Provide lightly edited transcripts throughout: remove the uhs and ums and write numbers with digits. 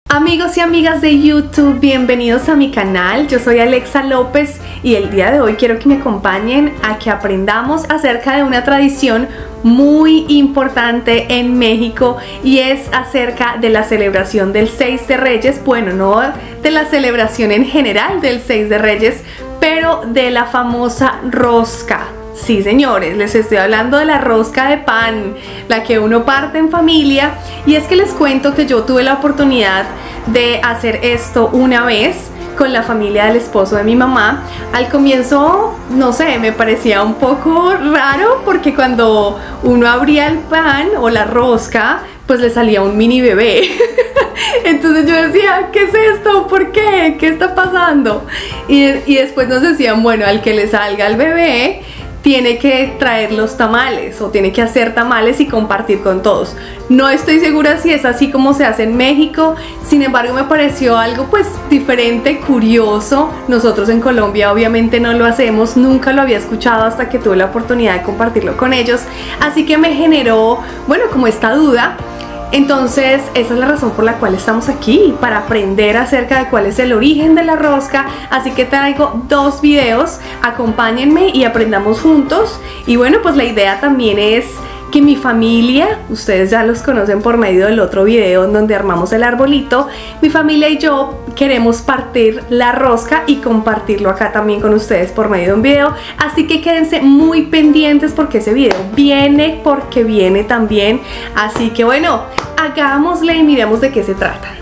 Amigos y amigas de YouTube, bienvenidos a mi canal. Yo soy Alexa López y el día de hoy quiero que me acompañen a que aprendamos acerca de una tradición muy importante en México, y es acerca de la celebración del 6 de Reyes. Bueno, no de la celebración en general del 6 de Reyes, pero de la famosa rosca. Sí, señores, les estoy hablando de la rosca de pan, la que uno parte en familia. Y es que les cuento que yo tuve la oportunidad de hacer esto una vez con la familia del esposo de mi mamá. Al comienzo, no sé, me parecía un poco raro porque cuando uno abría el pan o la rosca, pues le salía un mini bebé. Entonces yo decía, ¿qué es esto? ¿Por qué? ¿Qué está pasando? Y después nos decían, bueno, al que le salga el bebé tiene que traer los tamales o tiene que hacer tamales y compartir con todos. No estoy segura si es así como se hace en México, sin embargo me pareció algo pues diferente, curioso. Nosotros en Colombia obviamente no lo hacemos, nunca lo había escuchado hasta que tuve la oportunidad de compartirlo con ellos, así que me generó, bueno, como esta duda. Entonces esa es la razón por la cual estamos aquí, para aprender acerca de cuál es el origen de la rosca. Así que traigo dos videos, acompáñenme y aprendamos juntos. Y bueno, pues la idea también es que mi familia, ustedes ya los conocen por medio del otro video en donde armamos el arbolito, mi familia y yo queremos partir la rosca y compartirlo acá también con ustedes por medio de un video. Así que quédense muy pendientes porque ese video viene, porque viene también. Así que bueno, hagámosle y miremos de qué se trata.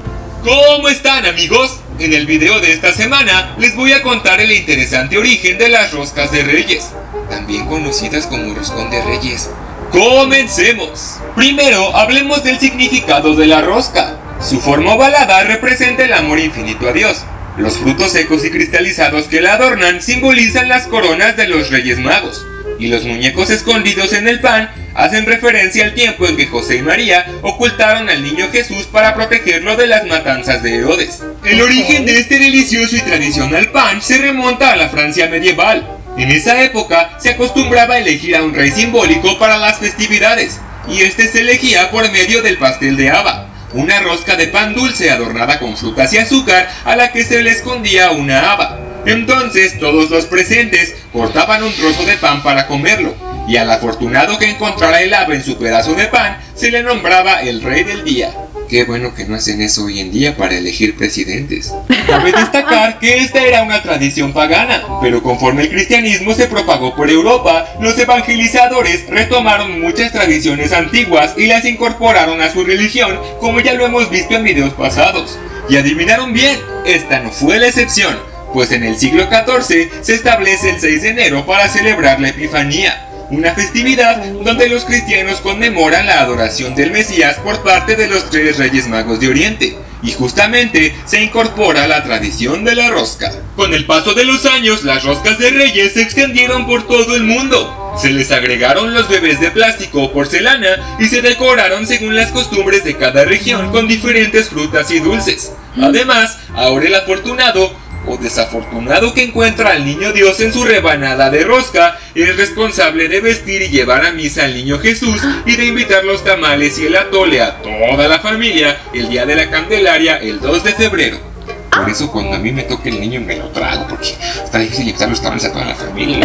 ¿Cómo están, amigos? En el video de esta semana les voy a contar el interesante origen de las roscas de Reyes, también conocidas como roscón de Reyes. ¡Comencemos! Primero, hablemos del significado de la rosca. Su forma ovalada representa el amor infinito a Dios. Los frutos secos y cristalizados que la adornan simbolizan las coronas de los Reyes Magos. Y los muñecos escondidos en el pan hacen referencia al tiempo en que José y María ocultaron al niño Jesús para protegerlo de las matanzas de Herodes. El origen de este delicioso y tradicional pan se remonta a la Francia medieval. En esa época se acostumbraba a elegir a un rey simbólico para las festividades, y este se elegía por medio del pastel de haba, una rosca de pan dulce adornada con frutas y azúcar a la que se le escondía una haba. Entonces todos los presentes cortaban un trozo de pan para comerlo, y al afortunado que encontrara el haba en su pedazo de pan se le nombraba el rey del día. Qué bueno que no hacen eso hoy en día para elegir presidentes. Cabe destacar que esta era una tradición pagana, pero conforme el cristianismo se propagó por Europa, los evangelizadores retomaron muchas tradiciones antiguas y las incorporaron a su religión, como ya lo hemos visto en videos pasados. Y adivinaron bien, esta no fue la excepción, pues en el siglo XIV se establece el 6 de enero para celebrar la Epifanía, una festividad donde los cristianos conmemoran la adoración del Mesías por parte de los 3 Reyes Magos de Oriente, y justamente se incorpora la tradición de la rosca. Con el paso de los años, las roscas de Reyes se extendieron por todo el mundo. Se les agregaron los bebés de plástico o porcelana y se decoraron según las costumbres de cada región con diferentes frutas y dulces. Además, ahora el afortunado o desafortunado que encuentra al niño Dios en su rebanada de rosca es responsable de vestir y llevar a misa al niño Jesús y de invitar los tamales y el atole a toda la familia el día de la Candelaria, el 2 de febrero. Por eso cuando a mí me toque el niño me lo trago, porque está difícil invitar los tamales a toda la familia.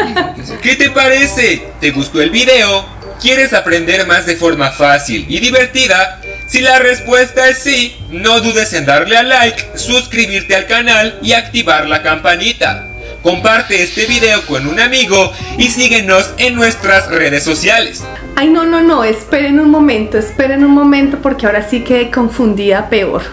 ¿Qué te parece? ¿Te gustó el video? ¿Quieres aprender más de forma fácil y divertida? Si la respuesta es sí, no dudes en darle a like, suscribirte al canal y activar la campanita. Comparte este video con un amigo y síguenos en nuestras redes sociales. Ay, no, esperen un momento porque ahora sí quedé confundida peor.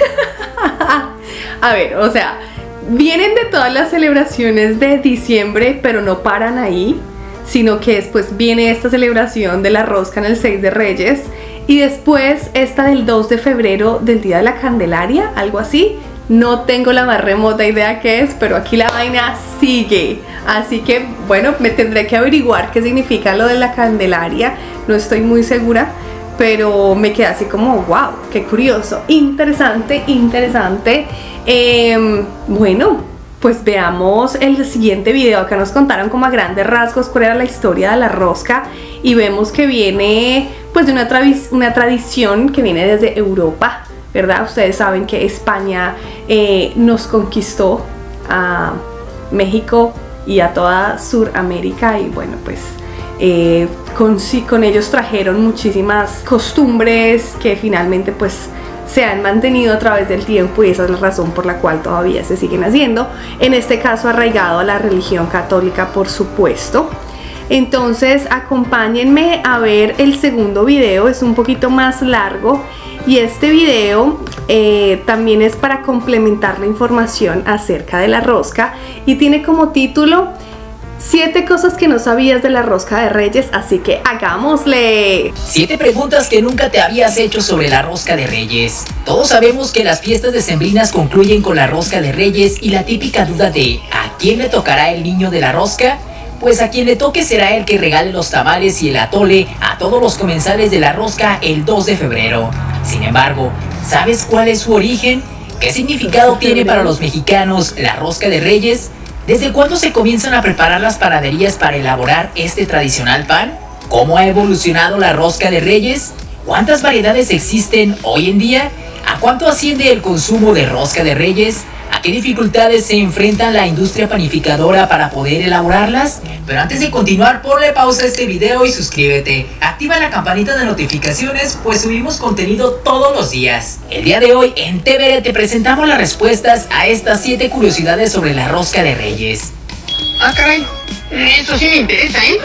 A ver, o sea, vienen de todas las celebraciones de diciembre, pero no paran ahí, sino que después viene esta celebración de la rosca en el 6 de Reyes, y después esta del 2 de febrero del día de la Candelaria, algo así. No tengo la más remota idea qué es, pero aquí la vaina sigue. Así que bueno, me tendré que averiguar qué significa lo de la Candelaria. No estoy muy segura, pero me quedé así como wow, qué curioso, interesante. Bueno, pues veamos el siguiente video. Acá nos contaron como a grandes rasgos cuál era la historia de la rosca, y vemos que viene pues de una tradición que viene desde Europa. ¿verdad? Ustedes saben que España nos conquistó a México y a toda Suramérica, y bueno, pues con ellos trajeron muchísimas costumbres que finalmente pues se han mantenido a través del tiempo, y esa es la razón por la cual todavía se siguen haciendo, en este caso arraigado a la religión católica, por supuesto. Entonces acompáñenme a ver el segundo video, es un poquito más largo, y este video también es para complementar la información acerca de la rosca, y tiene como título 7 cosas que no sabías de la rosca de Reyes, así que hagámosle. 7 preguntas que nunca te habías hecho sobre la rosca de Reyes. Todos sabemos que las fiestas decembrinas concluyen con la rosca de Reyes, y la típica duda de ¿a quién le tocará el niño de la rosca? Pues a quien le toque será el que regale los tamales y el atole a todos los comensales de la rosca el 2 de febrero. Sin embargo, ¿sabes cuál es su origen? ¿Qué significado tiene para los mexicanos la rosca de Reyes? ¿Desde cuándo se comienzan a preparar las panaderías para elaborar este tradicional pan? ¿Cómo ha evolucionado la rosca de Reyes? ¿Cuántas variedades existen hoy en día? ¿A cuánto asciende el consumo de rosca de Reyes? ¿A qué dificultades se enfrenta la industria panificadora para poder elaborarlas? Pero antes de continuar, ponle pausa a este video y suscríbete. Activa la campanita de notificaciones, pues subimos contenido todos los días. El día de hoy en TVR te presentamos las respuestas a estas 7 curiosidades sobre la rosca de Reyes. Ah, caray, eso sí me interesa, ¿eh?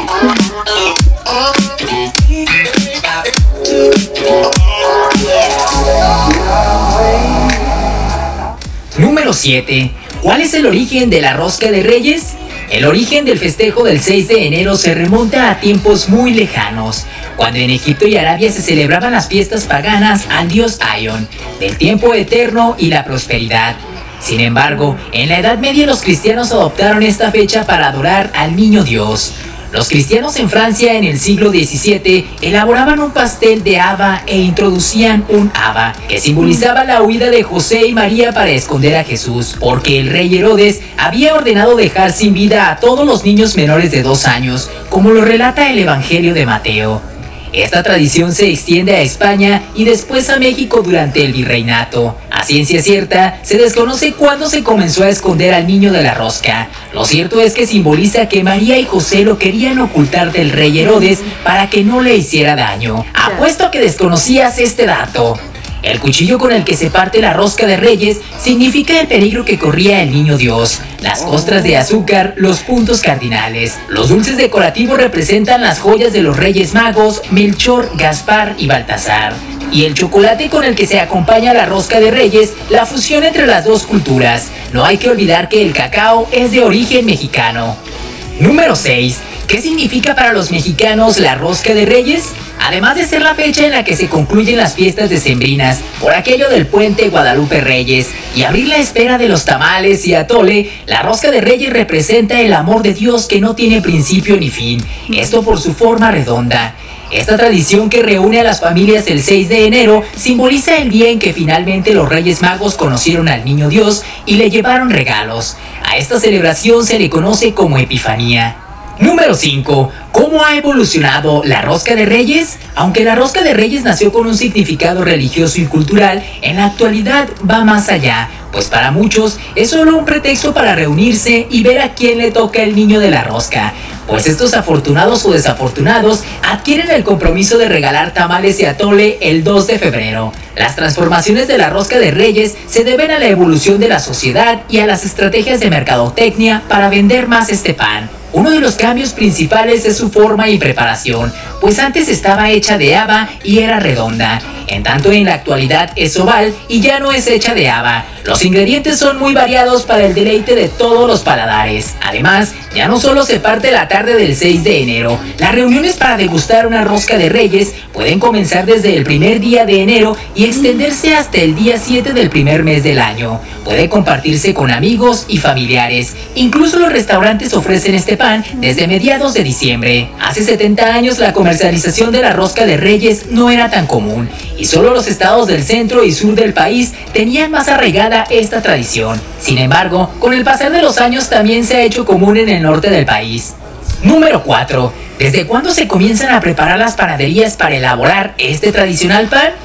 Número 7. ¿Cuál es el origen de la rosca de Reyes? El origen del festejo del 6 de enero se remonta a tiempos muy lejanos, cuando en Egipto y Arabia se celebraban las fiestas paganas al dios Aion, del tiempo eterno y la prosperidad. Sin embargo, en la Edad Media los cristianos adoptaron esta fecha para adorar al niño Dios. Los cristianos en Francia en el siglo XVII elaboraban un pastel de haba e introducían un haba, que simbolizaba la huida de José y María para esconder a Jesús, porque el rey Herodes había ordenado dejar sin vida a todos los niños menores de 2 años, como lo relata el Evangelio de Mateo. Esta tradición se extiende a España y después a México durante el virreinato. A ciencia cierta, se desconoce cuándo se comenzó a esconder al niño de la rosca. Lo cierto es que simboliza que María y José lo querían ocultar del rey Herodes para que no le hiciera daño. Apuesto a que desconocías este dato. El cuchillo con el que se parte la rosca de Reyes significa el peligro que corría el niño Dios. Las costras de azúcar, los puntos cardinales. Los dulces decorativos representan las joyas de los Reyes Magos, Melchor, Gaspar y Baltasar. Y el chocolate con el que se acompaña la rosca de Reyes, la fusión entre las dos culturas. No hay que olvidar que el cacao es de origen mexicano. Número 6. ¿Qué significa para los mexicanos la rosca de Reyes? Además de ser la fecha en la que se concluyen las fiestas decembrinas, por aquello del puente Guadalupe Reyes, y abrir la espera de los tamales y atole, la rosca de Reyes representa el amor de Dios que no tiene principio ni fin, esto por su forma redonda. Esta tradición que reúne a las familias el 6 de enero simboliza el día en que finalmente los Reyes Magos conocieron al Niño Dios y le llevaron regalos. A esta celebración se le conoce como Epifanía. Número 5. ¿Cómo ha evolucionado la rosca de Reyes? Aunque la rosca de Reyes nació con un significado religioso y cultural, en la actualidad va más allá, pues para muchos es solo un pretexto para reunirse y ver a quién le toca el niño de la rosca. Pues estos afortunados o desafortunados adquieren el compromiso de regalar tamales y atole el 2 de febrero. Las transformaciones de la rosca de Reyes se deben a la evolución de la sociedad y a las estrategias de mercadotecnia para vender más este pan. Uno de los cambios principales es su forma y preparación, pues antes estaba hecha de haba y era redonda. En tanto en la actualidad es oval y ya no es hecha de haba. Los ingredientes son muy variados para el deleite de todos los paladares. Además, ya no solo se parte la tarde del 6 de enero, las reuniones para degustar una rosca de Reyes pueden comenzar desde el primer día de enero y extenderse hasta el día 7 del primer mes del año. Puede compartirse con amigos y familiares. Incluso los restaurantes ofrecen este pan desde mediados de diciembre. Hace 70 años la comercialización de la rosca de Reyes no era tan común y solo los estados del centro y sur del país tenían más arraigada esta tradición. Sin embargo, con el pasar de los años también se ha hecho común en el norte del país. Número 4. ¿Desde cuándo se comienzan a preparar las panaderías para elaborar este tradicional pan?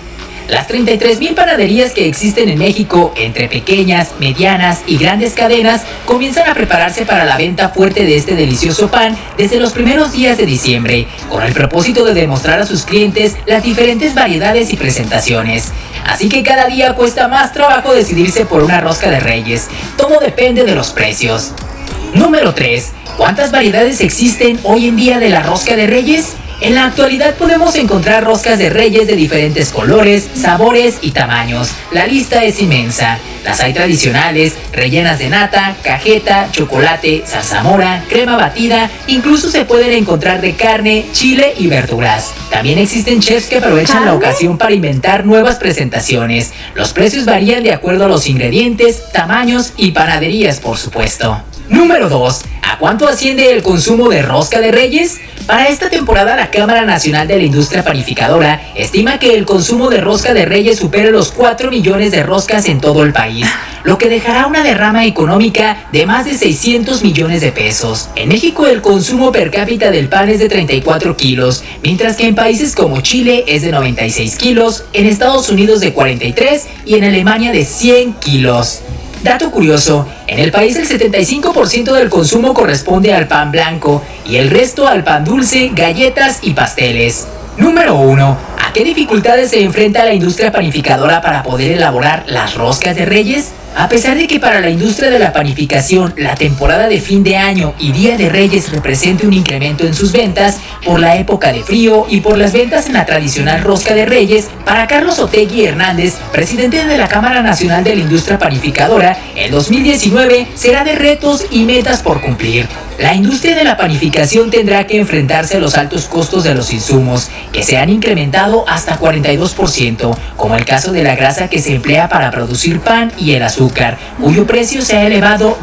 Las 33,000 panaderías que existen en México, entre pequeñas, medianas y grandes cadenas, comienzan a prepararse para la venta fuerte de este delicioso pan desde los primeros días de diciembre, con el propósito de demostrar a sus clientes las diferentes variedades y presentaciones. Así que cada día cuesta más trabajo decidirse por una rosca de Reyes. Todo depende de los precios. Número 3. ¿Cuántas variedades existen hoy en día de la rosca de Reyes? En la actualidad podemos encontrar roscas de Reyes de diferentes colores, sabores y tamaños. La lista es inmensa. Las hay tradicionales, rellenas de nata, cajeta, chocolate, zarzamora, crema batida, incluso se pueden encontrar de carne, chile y verduras. También existen chefs que aprovechan la ocasión para inventar nuevas presentaciones. Los precios varían de acuerdo a los ingredientes, tamaños y panaderías, por supuesto. Número 2. ¿A cuánto asciende el consumo de rosca de Reyes? Para esta temporada la Cámara Nacional de la Industria Panificadora estima que el consumo de rosca de Reyes supere los 4 millones de roscas en todo el país, lo que dejará una derrama económica de más de 600 millones de pesos. En México el consumo per cápita del pan es de 34 kilos, mientras que en países como Chile es de 96 kilos, en Estados Unidos de 43 y en Alemania de 100 kilos. Dato curioso, en el país el 75% del consumo corresponde al pan blanco y el resto al pan dulce, galletas y pasteles. Número 1. ¿A qué dificultades se enfrenta la industria panificadora para poder elaborar las roscas de Reyes? A pesar de que para la industria de la panificación la temporada de fin de año y Día de Reyes represente un incremento en sus ventas por la época de frío y por las ventas en la tradicional rosca de Reyes, para Carlos Otegui Hernández, presidente de la Cámara Nacional de la Industria Panificadora, el 2019 será de retos y metas por cumplir. La industria de la panificación tendrá que enfrentarse a los altos costos de los insumos, que se han incrementado hasta 42%, como el caso de la grasa que se emplea para producir pan y el azúcar, cuyo precio se ha elevado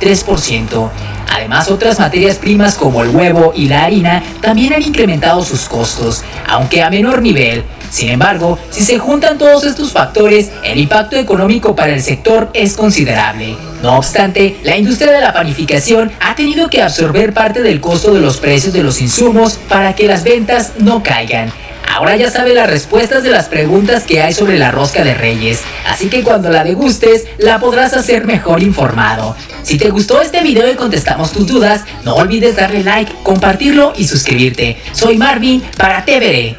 23%. Además, otras materias primas como el huevo y la harina también han incrementado sus costos, aunque a menor nivel. Sin embargo, si se juntan todos estos factores, el impacto económico para el sector es considerable. No obstante, la industria de la panificación ha tenido que absorber parte del costo de los precios de los insumos para que las ventas no caigan. Ahora ya sabe las respuestas de las preguntas que hay sobre la rosca de Reyes, así que cuando la degustes, la podrás hacer mejor informado. Si te gustó este video y contestamos tus dudas, no olvides darle like, compartirlo y suscribirte. Soy Marvin para Te Veré.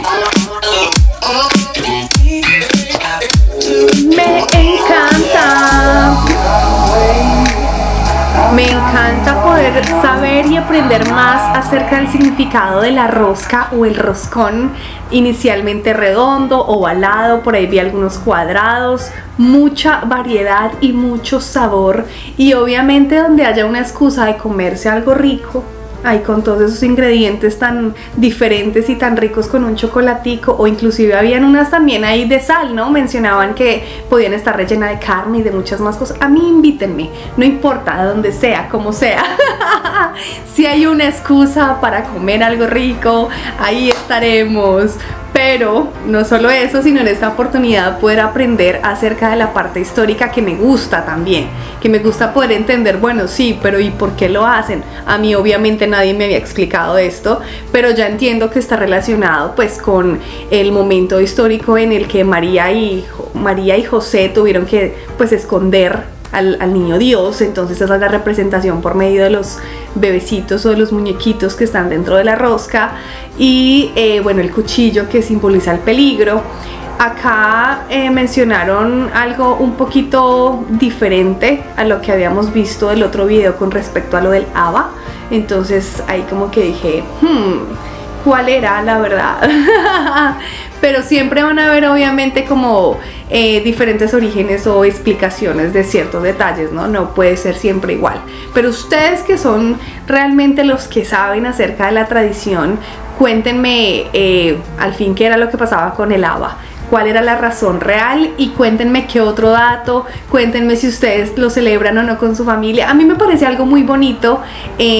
Me encanta poder saber y aprender más acerca del significado de la rosca o el roscón, inicialmente redondo, ovalado, por ahí vi algunos cuadrados, mucha variedad y mucho sabor, y obviamente donde haya una excusa de comerse algo rico, ay, con todos esos ingredientes tan diferentes y tan ricos, con un chocolatico, o inclusive habían unas también ahí de sal, ¿no? Mencionaban que podían estar rellenas de carne y de muchas más cosas. A mí invítenme, no importa, de donde sea, como sea. Si hay una excusa para comer algo rico, ahí estaremos. Pero no solo eso, sino en esta oportunidad poder aprender acerca de la parte histórica que me gusta también, que me gusta poder entender, bueno, sí, pero ¿y por qué lo hacen? A mí obviamente nadie me había explicado esto, pero ya entiendo que está relacionado pues con el momento histórico en el que María y José tuvieron que pues esconder al niño Dios. Entonces esa es la representación por medio de los bebecitos o de los muñequitos que están dentro de la rosca, y bueno, el cuchillo que simboliza el peligro. Acá mencionaron algo un poquito diferente a lo que habíamos visto del otro video con respecto a lo del haba. Entonces ahí como que dije, ¿cuál era la verdad? Pero siempre van a haber obviamente como diferentes orígenes o explicaciones de ciertos detalles, ¿no? No puede ser siempre igual. Pero ustedes que son realmente los que saben acerca de la tradición, cuéntenme al fin qué era lo que pasaba con el haba, cuál era la razón real, y cuéntenme qué otro dato, cuéntenme si ustedes lo celebran o no con su familia. A mí me parece algo muy bonito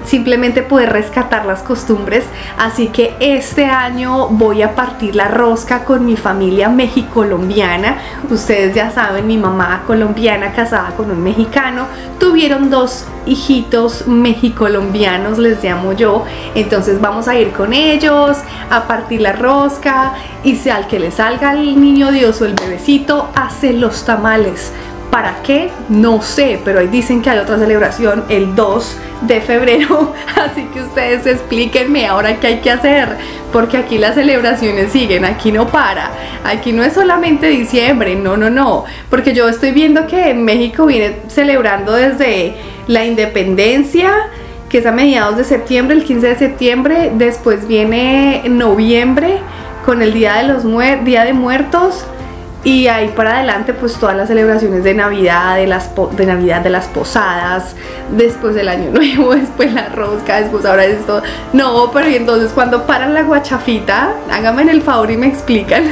simplemente poder rescatar las costumbres. Así que este año voy a partir la rosca con mi familia mexicolombiana. Ustedes ya saben, mi mamá colombiana casada con un mexicano, tuvieron 2 hijitos mexicolombianos, les llamo yo. Entonces vamos a ir con ellos a partir la rosca, y si al que le salga el niño Dios o el bebecito, hace los tamales. ¿Para qué? No sé, pero ahí dicen que hay otra celebración el 2 de febrero, así que ustedes explíquenme ahora qué hay que hacer, porque aquí las celebraciones siguen, aquí no para, aquí no es solamente diciembre, no, porque yo estoy viendo que en México viene celebrando desde la independencia, que es a mediados de septiembre, el 15 de septiembre, después viene noviembre con el Día de Muertos, y ahí para adelante pues todas las celebraciones de Navidad, de las posadas, después del Año Nuevo, después la rosca, después ahora esto. No, pero y entonces cuando paran la guachafita, háganme el favor y me explican.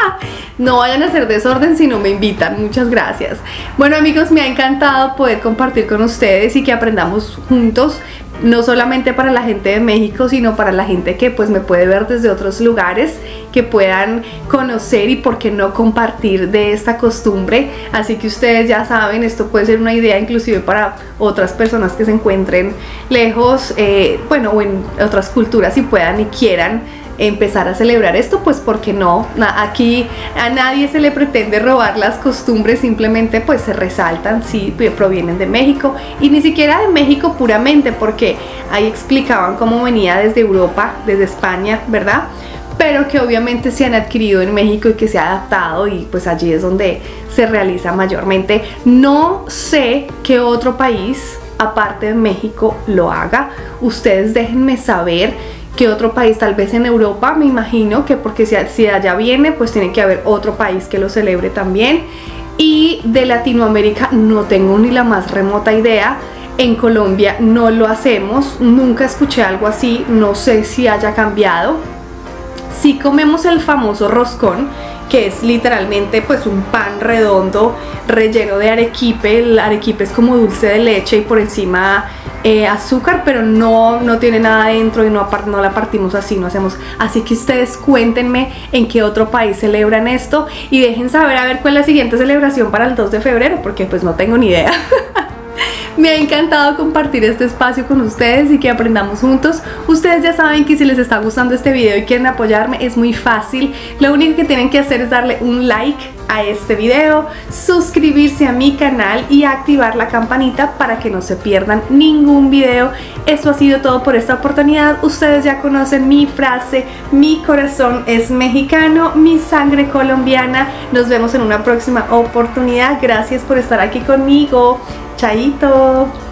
No vayan a hacer desorden si no me invitan. Muchas gracias. Bueno amigos, me ha encantado poder compartir con ustedes y que aprendamos juntos, no solamente para la gente de México, sino para la gente que pues me puede ver desde otros lugares, que puedan conocer y por qué no compartir de esta costumbre. Así que ustedes ya saben, esto puede ser una idea inclusive para otras personas que se encuentren lejos, bueno, o en otras culturas y puedan y quieran empezar a celebrar esto, pues porque no, aquí a nadie se le pretende robar las costumbres, simplemente pues se resaltan, sí, provienen de México, y ni siquiera de México puramente, porque ahí explicaban cómo venía desde Europa, desde España, ¿verdad? Pero que obviamente se han adquirido en México y que se ha adaptado, y pues allí es donde se realiza mayormente. No sé qué otro país aparte de México lo haga, ustedes déjenme saber. ¿Qué otro país? Tal vez en Europa, me imagino que, porque si allá viene pues tiene que haber otro país que lo celebre también. Y de Latinoamérica no tengo ni la más remota idea. En Colombia no lo hacemos, nunca escuché algo así, no sé si haya cambiado. Sí comemos el famoso roscón, que es literalmente pues un pan redondo relleno de arequipe. El arequipe es como dulce de leche y por encima azúcar, pero no tiene nada adentro, y no la partimos así, no hacemos. Así que ustedes cuéntenme en qué otro país celebran esto y dejen saber a ver cuál es la siguiente celebración para el 2 de febrero, porque pues no tengo ni idea. Me ha encantado compartir este espacio con ustedes y que aprendamos juntos. Ustedes ya saben que si les está gustando este video y quieren apoyarme, es muy fácil. Lo único que tienen que hacer es darle un like a este video, suscribirse a mi canal y activar la campanita para que no se pierdan ningún video. Eso ha sido todo por esta oportunidad. Ustedes ya conocen mi frase: mi corazón es mexicano, mi sangre colombiana. Nos vemos en una próxima oportunidad. Gracias por estar aquí conmigo. Chaito.